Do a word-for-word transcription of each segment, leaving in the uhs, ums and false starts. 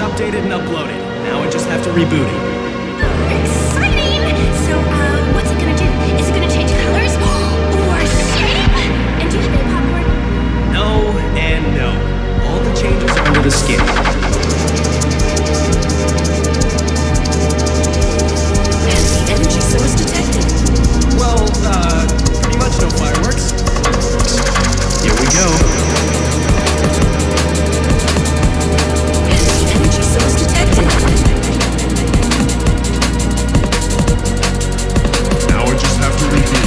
updated and uploaded. Now I just have to reboot it. Exciting! So, uh, what's it gonna do? Is it gonna change colors? Or shape? And do you have any popcorn? No and no. All the changes are under the skin. And the energy source detected. Well, uh, pretty much no fireworks. Here we go. And the energy source detected. Now I just have to reboot.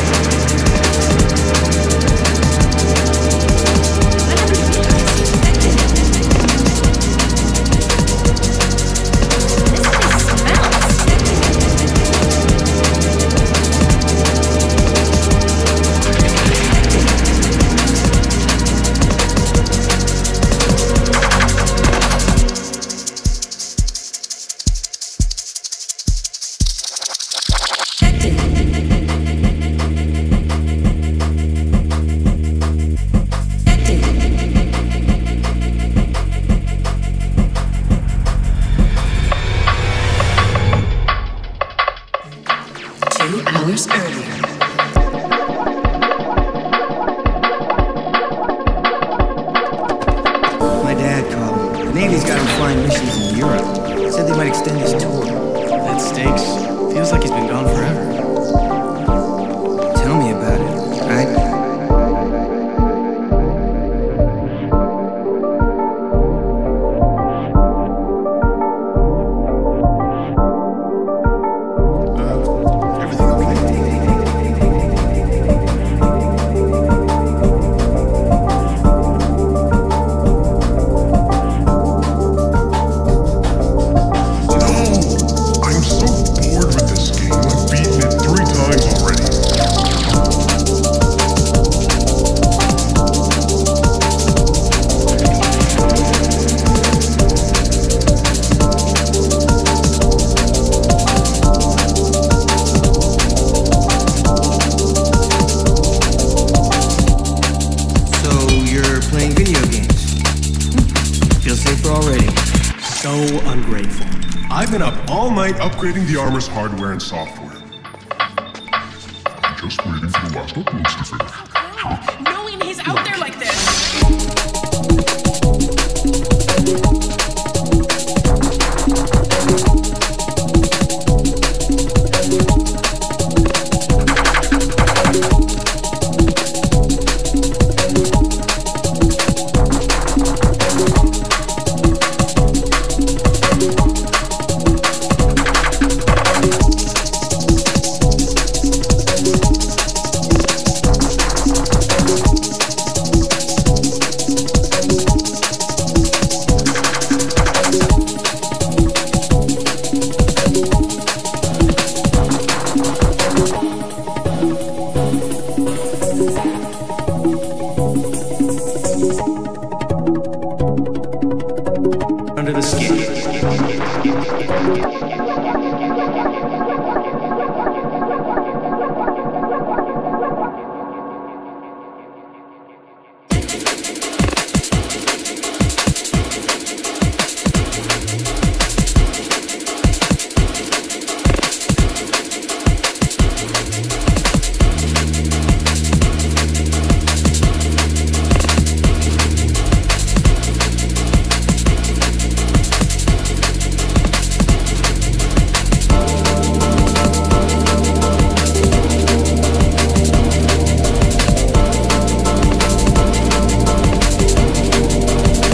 Two hours earlier. My dad called me. The Navy's got him flying missions in Europe. Said they might extend his tour. That stinks. Feels like he's been gone forever. Tell me about it, right? So ungrateful. I've been up all night upgrading the armor's hardware and software. Just waiting for the last uploads to finish. Knowing he's out there like this. Under the skin.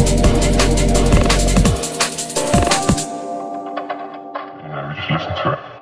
Just listen to it.